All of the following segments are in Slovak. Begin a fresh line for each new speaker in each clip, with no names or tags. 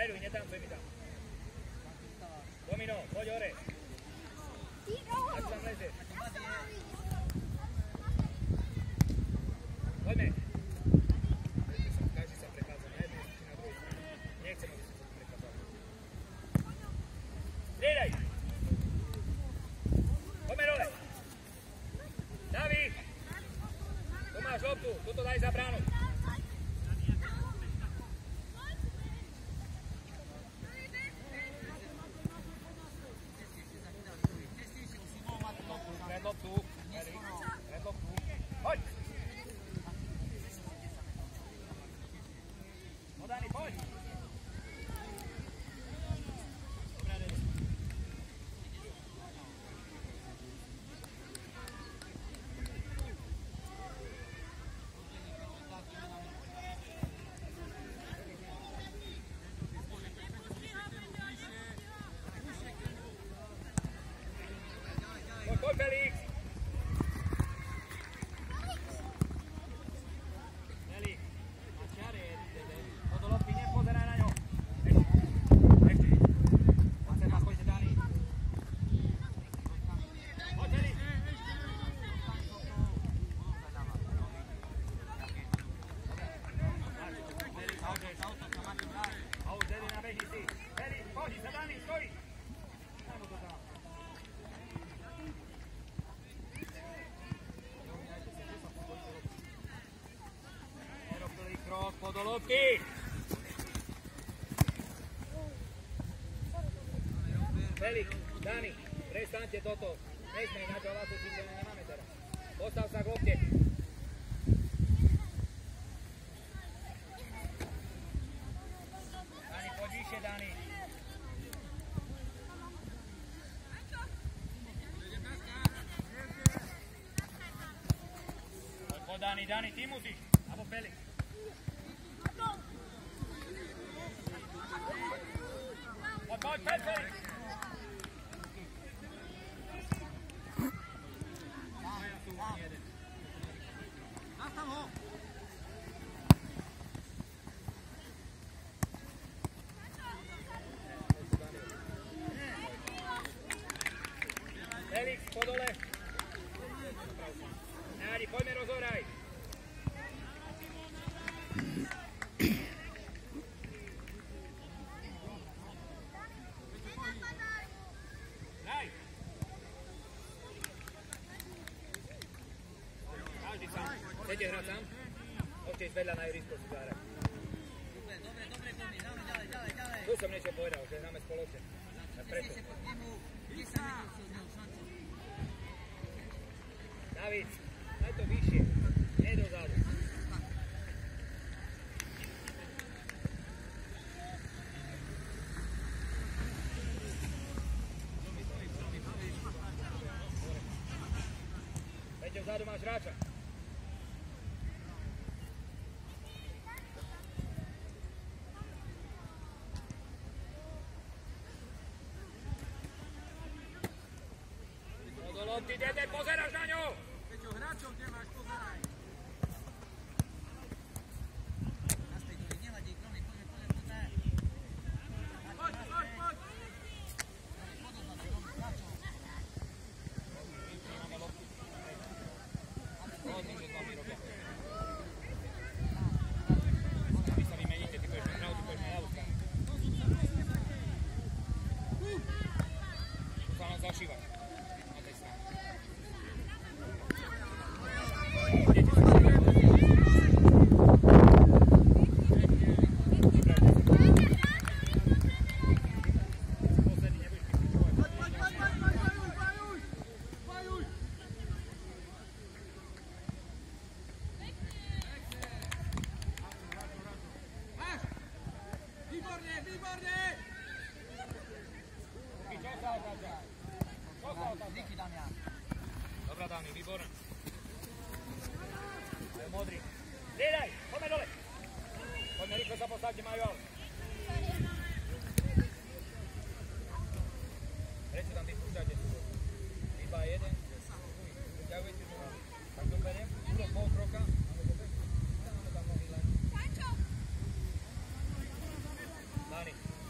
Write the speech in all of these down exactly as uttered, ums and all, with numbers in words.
Preruj, netancuj mi tam. Domino, poď hore. Ako tam ležeš? Poďme. Každý sa prechádza na jednej či na druhej strane. Nechcem, aby si sa tu prechádzal. Striedaj! Poďme dole. David! Tu máš loptu, tuto daj za bránu. Pred loptu. Pred loptu. Poď! No Dani, poď! Poď, Felix! Felix, na čare, to do lopty, nepozeraj na ňo. Ešte, ešte. Poď sem, poďte, Dani. Poď, Felix! A už jede na behy si. Felix, poď sa, Dani, stojí! Daj mu to tam. Krok po do lopty. Felix, Dani, prestaňte toto. Nesmej na čo vás určite nemáme teraz. Postav sa k lopte. Dani, poď vyššie, Dani. Poď, poď, Dani, Dani, ty musíš. Abo Felix. Poď, poď, poď, Felix! Nastav ho! Felix, po dole! Nádi, poďme, rozohraj! Chcete hrať sám? Môžete ísť vedľa na ihrisko si zahrať. Dobre, dobre, dobre, dobre, dáme ďalej, ďalej, ďalej. Tu som niečo povedal, že hráme spoločne. Preto. David, daj to vyššie, nie dozadu. Peťo, vzadu máš hráča. Ty dede, pozeráš na ňo! Peťo, hráčom kde máš, pozeraj! Naspäť, Dori, nehľadí, kromy, poďme, poďme, poďme! Poď, poď, poď! Máme loptu. Poďme, že s vami robia. Vy sa vymeníte, ty pôjdeš na pravdu, ty pôjdeš na ľavú stranu. Tu sa nám zašívať. Dobrá, Dani, výborné. Majú modrý. Striedaj, poďme dole. Poďme, rýchlo sa postavte, majú aut. Prečo tam vypúšťate? Iba jeden. Ďakujete, že vám tak doberiem.Uro pol kroka. Dáme tam nohy len. Dani.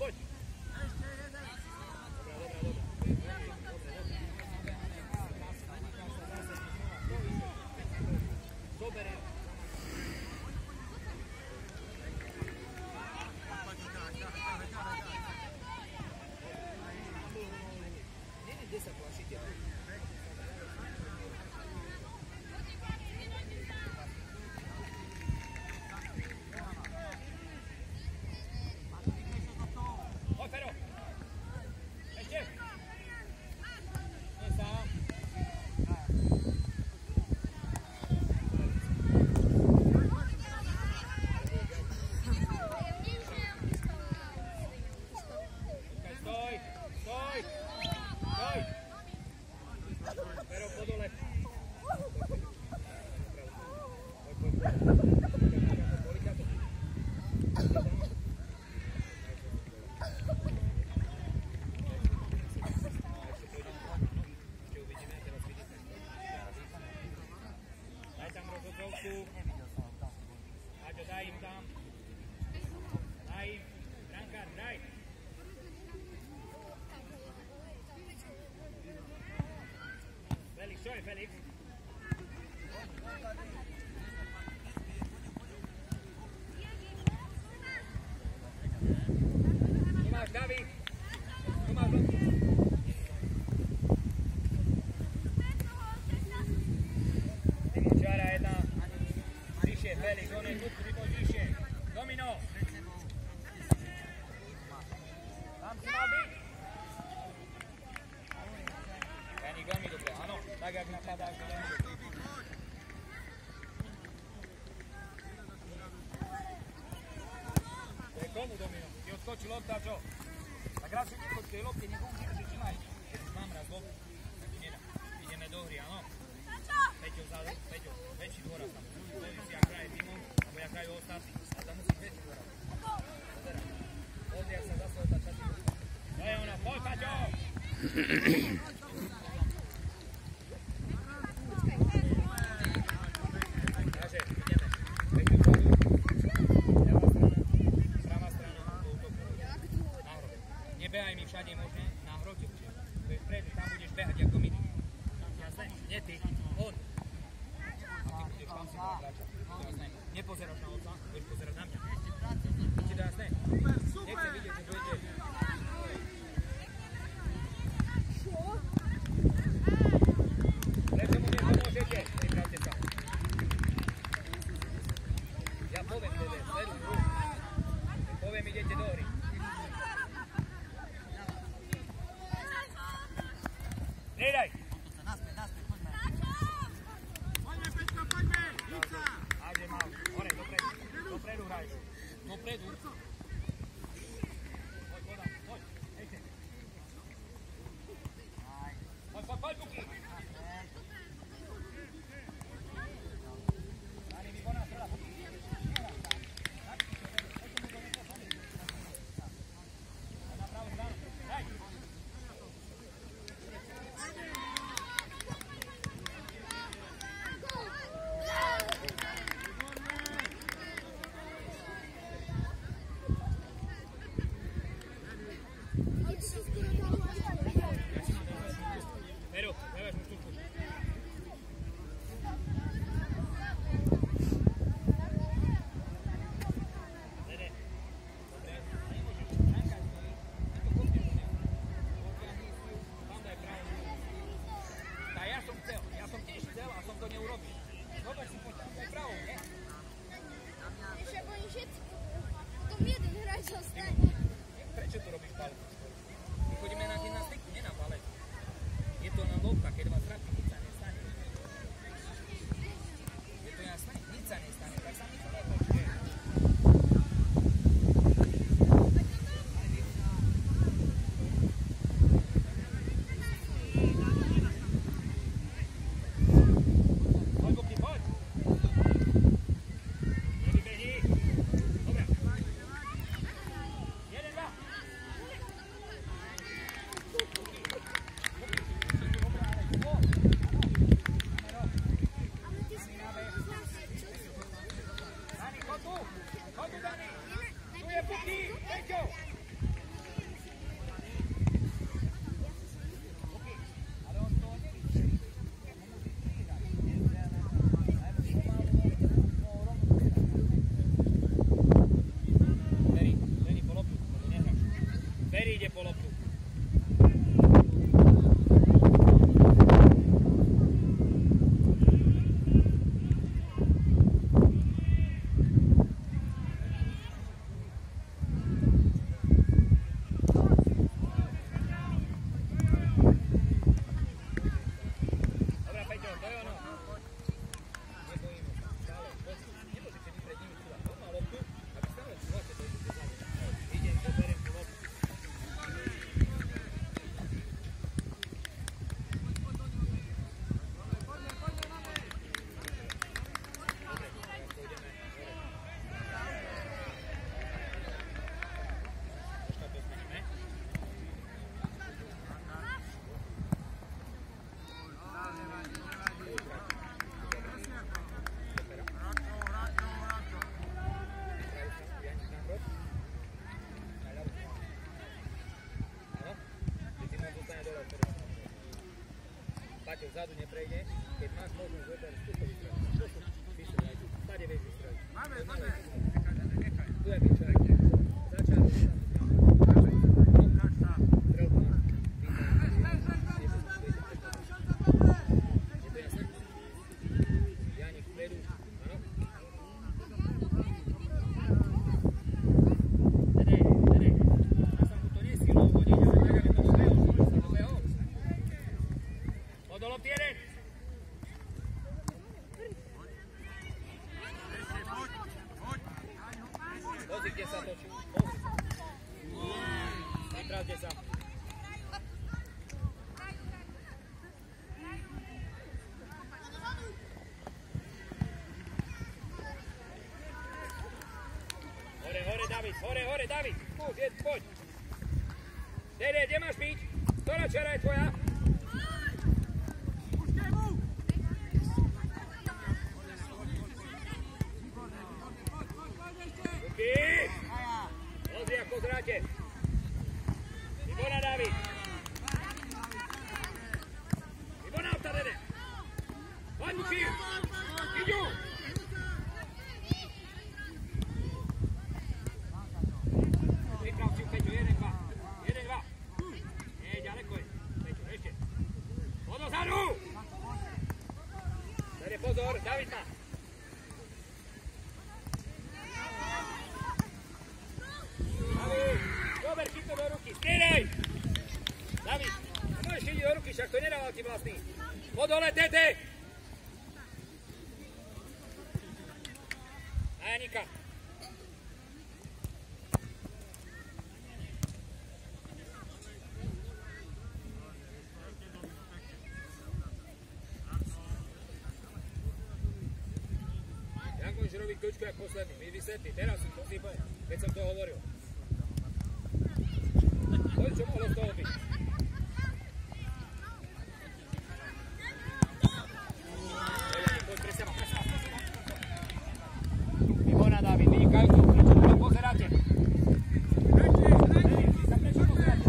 poď. Dobre, kde sa plašíte? Poď, Fero! Ešte! Nie sám. Stoj! Stoj! Stoj! Pero po dole. Poď, poď, poď. Poliťa to. Ešte uvidíme, teraz vidíte. Daj tam rozhodovku. Aďo, daj im tam. Daj im. Brankár, daj. Felix, čo je Felix? Tu máš David. Tu máš Lotku. Timočára jedna. Vyššie, Felix, on je tu, ty poď vyššie. Domino. Tam si mal byť? Janík, veľmi dobre, áno. Tak, jak napadáš, to veľmi dobre. To je komu, Domino? Ty odskočí lopta, čo? Tak radšej nechoď k tej lopte, nikomu nechci, čimaj. Keď už mám raz loptu, tak ti nedá. Ideme do hry, áno? Peťo vzadu, Peťo, väčší dôraz tam. Pozri si, jak hraje Timon, alebo jak hrajú ostatní. A tam musíš väčší dôraz. Pozeraj. Pozri, jak sa zase otáča Timon. To je ono, poď, Paťo! Takže, ideme. Peťo vzadu. Ľavá strana. Pravá strana. Do útoku. Nahrod. Nebehaj mi všade možné. Nahrod. To je vpredu, tam budeš behať ako my. Jasné? Nie ty. On. A ty budeš tam si toho hráča. To jasné. Nepozeráš na otca, budeš pozerať na mňa. Ti to jasné? Nechcem vidieť, že budete. Prečo mu nepomôžete? Pripravte sa. Ja poviem tebe, sleduj hru. Poviem, idete do hry. Nedaj!
Naspäť, naspäť, poďme.
Poďme, Peťko, poďme! Lica!
Áže mal. Hore, dopredu. Dopredu hraj. Dopredu. Poď, poď, poď. Ešte. Poď, poď, poď, Buky. Dani, výborná strela, Buky. Na pravú stranu. Daj. Pero, dajesz mu sztuczku. Dede. Dobre. A nie możesz. Ranka stoi. Tylko kopniesz do niego. Odciągnij swój. Tam daj prawo. Tak, ja som chcel. Ja som tiež chcel, a som to neurobil. Zobacz si, pociągaj prawo, nie?
Jeszcze bo oni się to jeden hrać zostanie.
Prečo tu robíš palku? My chodíme na gymnastiku, nie na balet. Je to na lopta, keď vás trápi, nič sa nestane. Je to jasné? Nič sa nestane, tak sa mi to nepočuje. Poď, Bobky, poď! Nevybeží. Dobre. Jeden, dva. Dani, chod tu! Chod tu, Dani! Tu je Buky! Peťo! zadu neprejde, keď máš možnosť vybrať skúšať vystreliť. Postup, vystreliť. Stade vieš vystreliť.
Máme, máme.
Tu je byť človek. Začal.
Ukáž sa.
Strelba. Janik vpredu. Áno. Dede, dede. Ja sa mu to nesilo uvodiť, ale tak, aby to strelil. Sa do toho. Podolo jeden. Pozri, kde sa točí. Pozri sa. Pripravte sa. Hore, hore, David. Hore, hore, David. Skús, jed, poď. Dede, kde máš byť? Ktorá čara je tvoja? Ruky. Pozri, ako zráte. Výborná, David. Výborná auta, Dede. Poď, Buky. Iďu. Priprav si, Peťo, jeden, dva. Jeden, dva. Nie, ďaleko je. Peťo, ešte. Poď dozadu. Dede, pozor, David má. David, dober, chyť to do ruky. Strieľaj. David, môžeš chytiť do ruky, však to nedával ti vlastný. Poď dole, Tete. A Janika. Jak môžeš robiť kočku jak posledný? Mi vysvetli, teraz to si poviem, keď som to hovoril. Poď, čo mohlo z toho byť? Poď, pre seba, pre seba, pre seba. Výborná, David, vynikajúco. Prečo to pozeráte? Prečo, sa prečo pozeráte?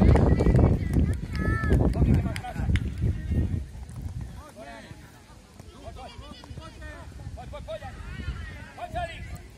Dobrý, keď máš práca. Poď, poď. Poď, poď, poď. Poď, celý.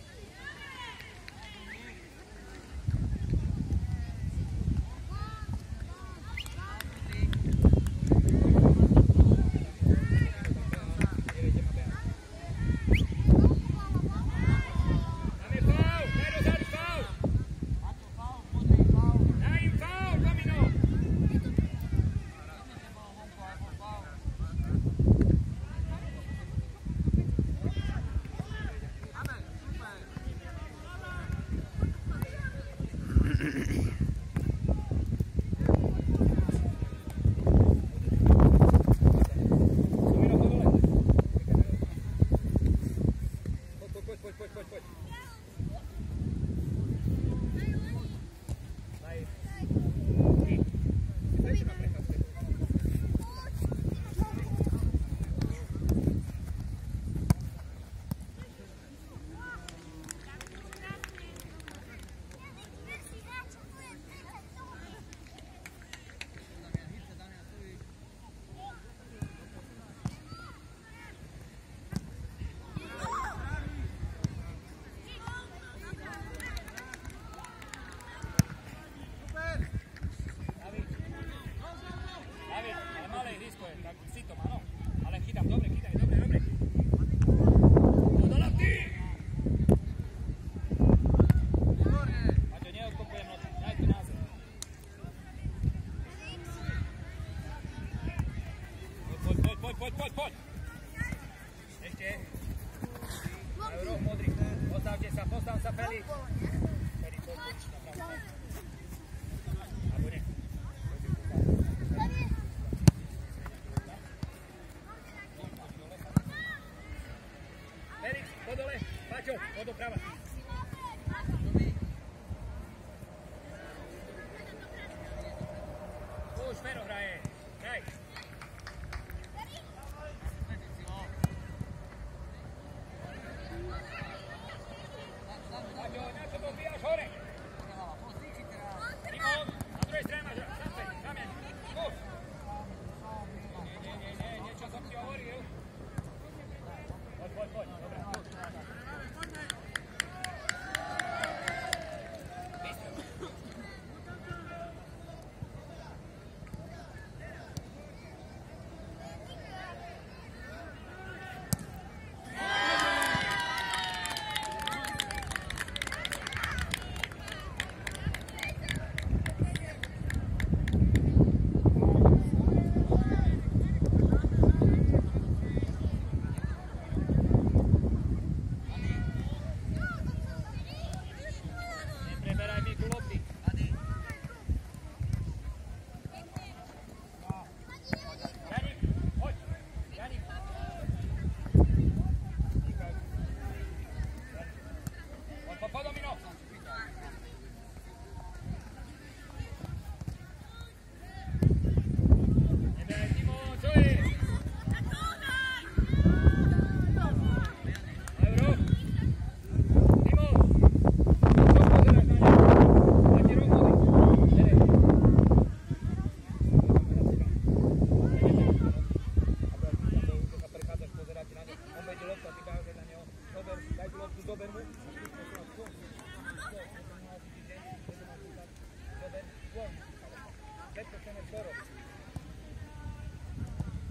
Poď, poď, poď. Ešte. Majú roh modrý. Postavte sa, postav sa, Felix. Felix, poď, poď. Naprav sa. Alebo nie. Felix, poď dole. Paťo, poď doprava. Už Fero hraje. Hraj. Paťo, na čo to zbíjaš hore? Timon, na druhej strane máš. Zase, kameň. Skús. Nie, nie, nie, nie.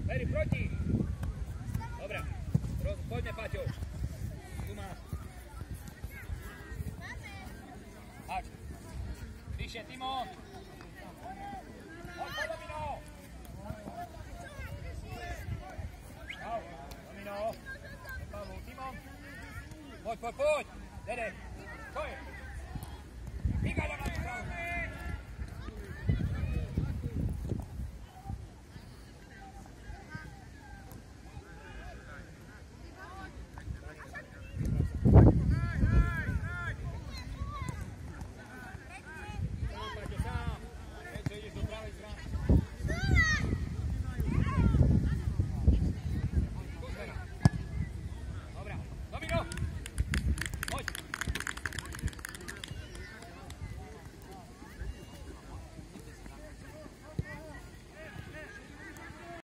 Veri, proti. Dobre. Roz, poďme, Paťo. Tu máš. Hač. Vyššie, Timo. Poď, poď, Domino. Au, Domino. Pavel, Timo. Poď, poď, poď. Dede. Čo je? Hýkaj do nás.